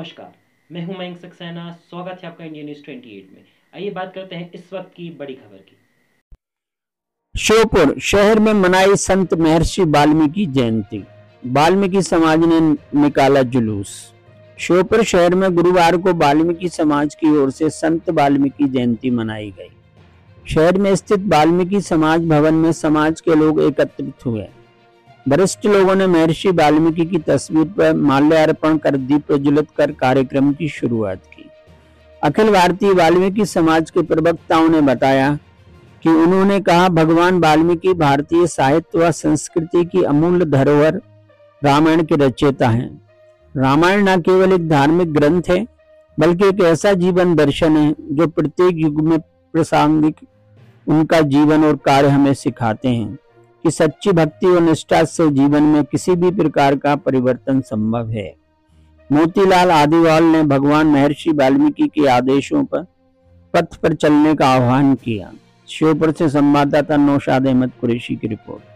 नमस्कार, मैं हूं मयंक सक्सेना। स्वागत है आपका इंडिया न्यूज़ 28 में। आइए बात करते हैं इस वक्त की बड़ी खबर की। श्योपुर शहर में मनाई संत महर्षि वाल्मीकि जयंती। वाल्मीकि समाज ने निकाला जुलूस। श्योपुर शहर में गुरुवार को वाल्मीकि समाज की ओर से संत वाल्मीकि जयंती मनाई गई। शहर में स्थित वाल्मीकि समाज भवन में समाज के लोग एकत्रित हुए। वरिष्ठ लोगों ने महर्षि वाल्मीकि की तस्वीर पर माल्यार्पण कर दीप प्रज्वलित कर कार्यक्रम की शुरुआत की। अखिल भारतीय वाल्मीकि समाज के प्रवक्ताओं ने बताया कि उन्होंने कहा, भगवान वाल्मीकि भारतीय साहित्य व संस्कृति की अमूल्य धरोहर रामायण के रचयिता हैं। रामायण न केवल एक धार्मिक ग्रंथ है बल्कि एक ऐसा जीवन दर्शन है जो प्रत्येक युग में प्रासंगिक उनका जीवन और कार्य हमें सिखाते हैं कि सच्ची भक्ति और निष्ठा से जीवन में किसी भी प्रकार का परिवर्तन संभव है। मोतीलाल आदिवाल ने भगवान महर्षि वाल्मीकि के आदेशों पर पथ पर चलने का आह्वान किया। श्योपुर से संवाददाता नौशाद अहमद कुरैशी की रिपोर्ट।